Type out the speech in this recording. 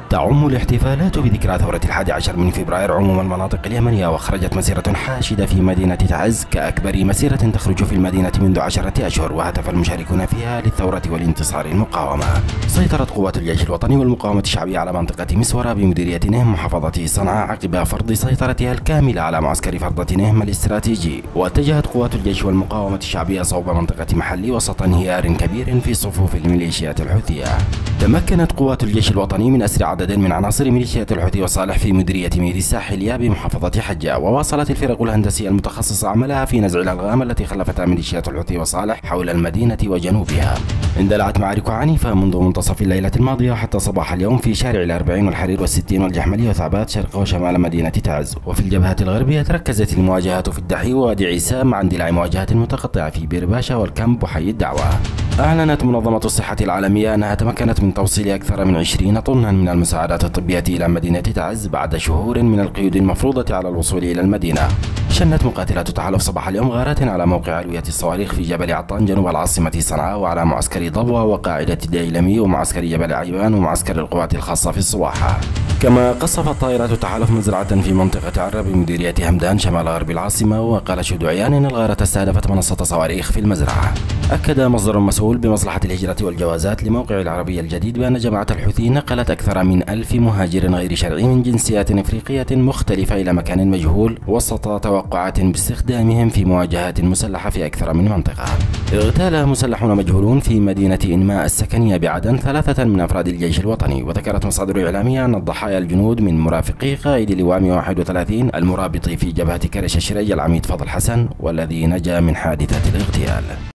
تعم الاحتفالات بذكرى ثورة 11 من فبراير عموم المناطق اليمنية، وخرجت مسيرة حاشدة في مدينة تعز كأكبر مسيرة تخرج في المدينة منذ 10 أشهر، وهتف المشاركون فيها للثورة والانتصار المقاومة. سيطرت قوات الجيش الوطني والمقاومة الشعبية على منطقة مسورة بمديرية نهم محافظة صنعاء عقب فرض سيطرتها الكاملة على معسكر فرضة نهم الاستراتيجي، واتجهت قوات الجيش والمقاومة الشعبية صوب منطقة محلي وسط انهيار كبير في صفوف الميليشيات الحوثية. تمكنت قوات الجيش الوطني من أسر عدد من عناصر ميليشيات الحوثي وصالح في مديرية ميري الساحلية بمحافظة حجة، وواصلت الفرق الهندسية المتخصصة عملها في نزع الألغام التي خلفتها ميليشيات الحوثي وصالح حول المدينة وجنوبها. اندلعت معارك عنيفة منذ منتصف الليلة الماضية حتى صباح اليوم في شارع الأربعين والحرير والستين والجحملية وثعبات شرق وشمال مدينة تعز. وفي الجبهة الغربية تركزت المواجهات في الدحي ووادي عيسى، مع اندلاع مواجهات متقطعة في بير باشا والكامب وحي الدعوة. أعلنت منظمة الصحة العالمية أنها تمكنت من توصيل أكثر من 20 طنا من المساعدات الطبية إلى مدينة تعز بعد شهور من القيود المفروضة على الوصول إلى المدينة. شنت مقاتلات التحالف صباح اليوم غارات على موقع علوية الصواريخ في جبل عطان جنوب العاصمة صنعاء، وعلى معسكر ضبوة وقاعدة ديلمي ومعسكر جبل عيبان ومعسكر القوات الخاصة في الصواحة. كما قصفت طائرات التحالف مزرعة في منطقة عرة بمديرية همدان شمال غرب العاصمة، وقال شهود عيان إن الغارة استهدفت منصة صواريخ في المزرعة. أكد مصدر مسؤول بمصلحة الهجرة والجوازات لموقع العربية الجديد بأن جماعة الحوثي نقلت أكثر من 1000 مهاجر غير شرعي من جنسيات إفريقية مختلفة إلى مكان مجهول وسط توقعات باستخدامهم في مواجهات مسلحة في أكثر من منطقة. اغتال مسلحون مجهولون في مدينة إنماء السكنية بعدن 3 من أفراد الجيش الوطني، وذكرت مصادر إعلامية أن الضحايا الجنود من مرافقي قائد لواء 131 المرابط في جبهة كرش الشري العميد فضل حسن، والذي نجا من حادثة الاغتيال.